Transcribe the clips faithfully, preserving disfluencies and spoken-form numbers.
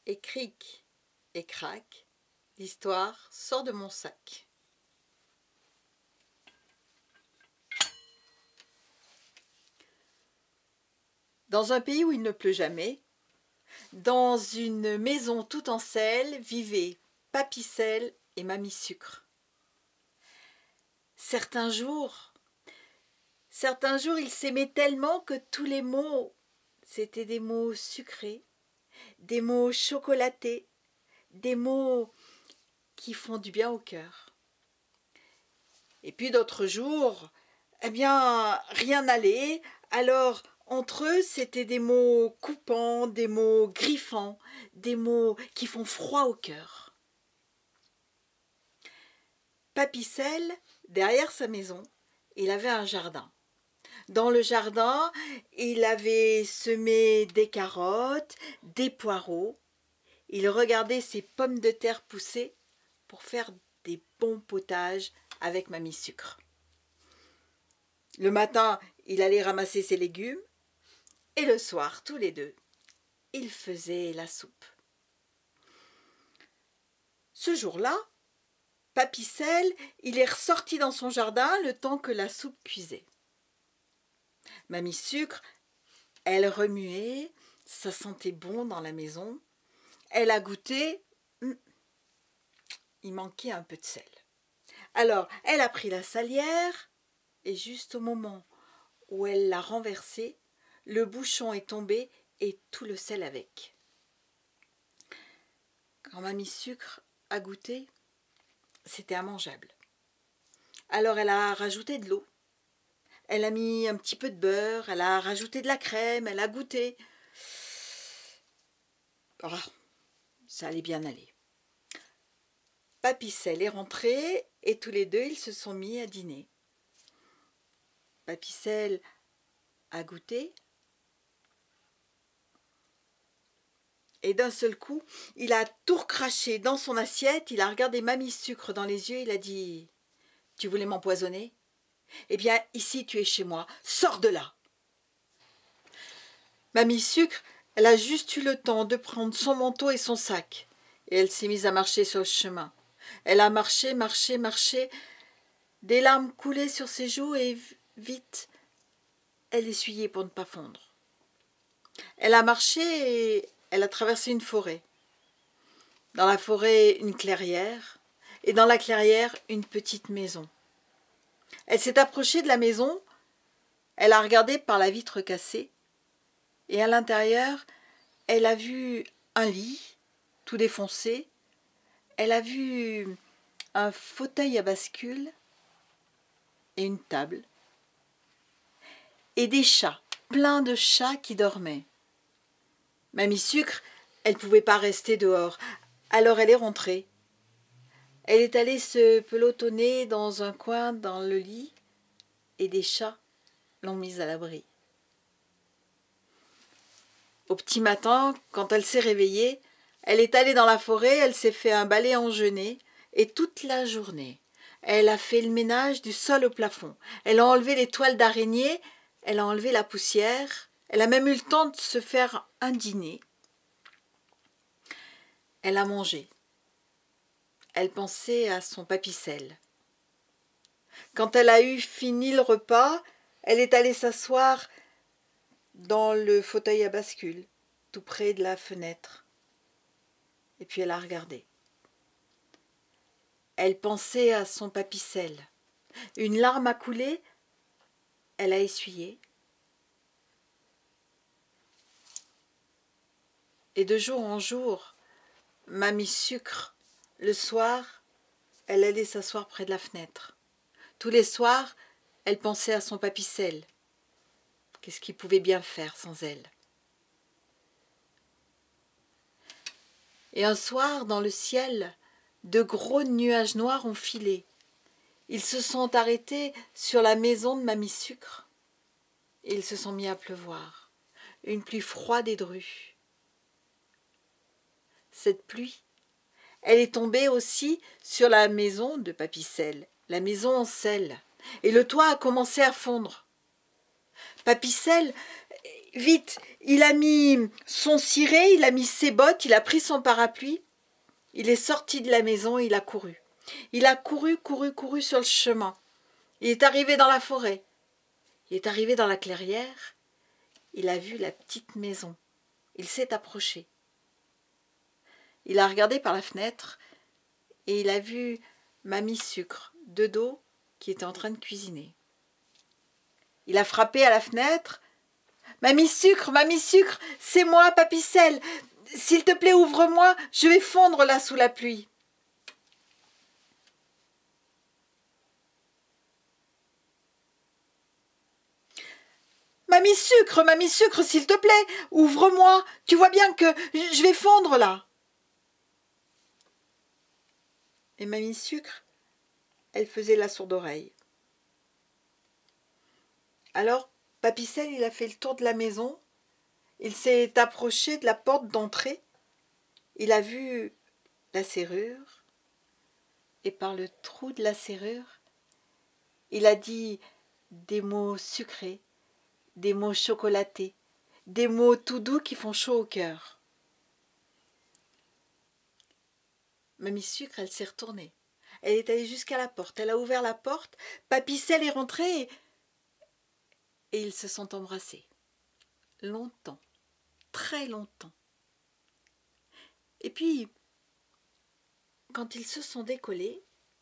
Et cric et crac, l'histoire sort de mon sac. Dans un pays où il ne pleut jamais, dans une maison toute en sel, vivaient Papy Sel et Mamie Sucre. Certains jours, certains jours, ils s'aimaient tellement que tous les mots, c'était des mots sucrés, des mots chocolatés, des mots qui font du bien au cœur. Et puis d'autres jours, eh bien, rien n'allait. Alors, entre eux, c'était des mots coupants, des mots griffants, des mots qui font froid au cœur. Papy Sel, derrière sa maison, il avait un jardin. Dans le jardin, il avait semé des carottes, des poireaux. Il regardait ses pommes de terre pousser pour faire des bons potages avec Mamie Sucre. Le matin, il allait ramasser ses légumes et le soir, tous les deux, ils faisaient la soupe. Ce jour-là, Papy Sel, il est ressorti dans son jardin le temps que la soupe cuisait. Mamie Sucre, elle remuait, ça sentait bon dans la maison. Elle a goûté, il manquait un peu de sel. Alors, elle a pris la salière et juste au moment où elle l'a renversé, le bouchon est tombé et tout le sel avec. Quand Mamie Sucre a goûté, c'était immangeable. Alors elle a rajouté de l'eau, elle a mis un petit peu de beurre, elle a rajouté de la crème, elle a goûté. Oh, ça allait bien aller. Papy Sel est rentré et tous les deux ils se sont mis à dîner. Papy Sel a goûté et d'un seul coup, il a tout recraché dans son assiette, il a regardé Mamie Sucre dans les yeux, il a dit « Tu voulais m'empoisonner ? Eh bien, ici tu es chez moi, sors de là !» Mamie Sucre, elle a juste eu le temps de prendre son manteau et son sac et elle s'est mise à marcher sur le chemin. Elle a marché, marché, marché, des larmes coulaient sur ses joues et vite, elle essuyait pour ne pas fondre. Elle a marché et elle a traversé une forêt. Dans la forêt, une clairière, et dans la clairière, une petite maison. Elle s'est approchée de la maison, elle a regardé par la vitre cassée, et à l'intérieur, elle a vu un lit, tout défoncé, elle a vu un fauteuil à bascule, et une table, et des chats, plein de chats qui dormaient. Mamie Sucre, elle ne pouvait pas rester dehors, alors elle est rentrée. Elle est allée se pelotonner dans un coin dans le lit et des chats l'ont mise à l'abri. Au petit matin, quand elle s'est réveillée, elle est allée dans la forêt, elle s'est fait un balai en genêt et toute la journée, elle a fait le ménage du sol au plafond. Elle a enlevé les toiles d'araignée, elle a enlevé la poussière, elle a même eu le temps de se faire un dîner. Elle a mangé. Elle pensait à son Papy Sel. Quand elle a eu fini le repas, elle est allée s'asseoir dans le fauteuil à bascule, tout près de la fenêtre. Et puis elle a regardé. Elle pensait à son Papy Sel. Une larme a coulé, elle a essuyé. Et de jour en jour, Mamie Sucre, le soir, elle allait s'asseoir près de la fenêtre. Tous les soirs, elle pensait à son Papy Sel. Qu'est-ce qu'il pouvait bien faire sans elle? Et un soir, dans le ciel, de gros nuages noirs ont filé. Ils se sont arrêtés sur la maison de Mamie Sucre. Et ils se sont mis à pleuvoir. Une pluie froide et drue. Cette pluie, elle est tombée aussi sur la maison de Papy Sel, la maison en sel. Et le toit a commencé à fondre. Papy Sel, vite, Il a mis son ciré, il a mis ses bottes, il a pris son parapluie. Il est sorti de la maison et il a couru. Il a couru, couru, couru sur le chemin. Il est arrivé dans la forêt. Il est arrivé dans la clairière. Il a vu la petite maison. Il s'est approché. Il a regardé par la fenêtre et il a vu Mamie Sucre de dos qui était en train de cuisiner. Il a frappé à la fenêtre. « Mamie Sucre, Mamie Sucre, c'est moi, Papicelle. S'il te plaît, ouvre-moi, je vais fondre là sous la pluie. » Mamie Sucre, Mamie Sucre, s'il te plaît, ouvre-moi, tu vois bien que je vais fondre là. Et Mamie Sucre, elle faisait la sourde oreille. Alors, Papicelle, il a fait le tour de la maison. Il s'est approché de la porte d'entrée. Il a vu la serrure. Et par le trou de la serrure, il a dit des mots sucrés, des mots chocolatés, des mots tout doux qui font chaud au cœur. Mamie Sucre, elle s'est retournée. Elle est allée jusqu'à la porte. Elle a ouvert la porte. Papicelle est rentré et... et ils se sont embrassés. Longtemps. Très longtemps. Et puis, quand ils se sont décollés,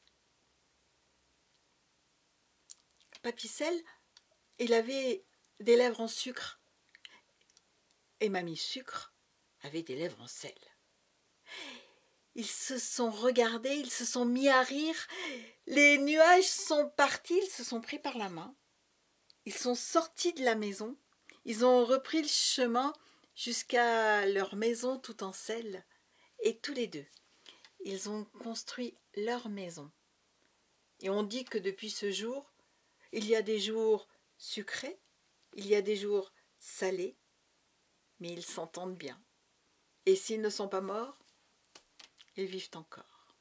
Papicelle, il avait des lèvres en sucre. Et Mamie Sucre avait des lèvres en sel. Ils se sont regardés, ils se sont mis à rire. Les nuages sont partis, ils se sont pris par la main. Ils sont sortis de la maison. Ils ont repris le chemin jusqu'à leur maison tout en sel. Et tous les deux, ils ont construit leur maison. Et on dit que depuis ce jour, il y a des jours sucrés, il y a des jours salés, mais ils s'entendent bien. Et s'ils ne sont pas morts, ils vivent encore.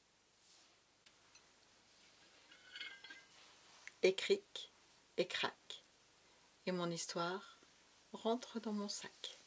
Et cric, et crac, et mon histoire rentre dans mon sac.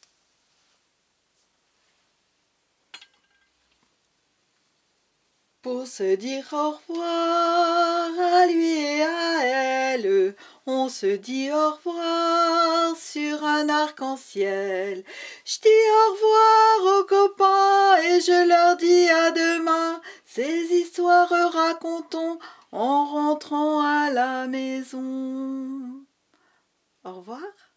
Pour se dire au revoir à lui et à elle, on se dit au revoir sur un arc-en-ciel. Je dis au revoir aux copains et je leur dis à demain. Ces histoires racontons en rentrant à la maison. Au revoir.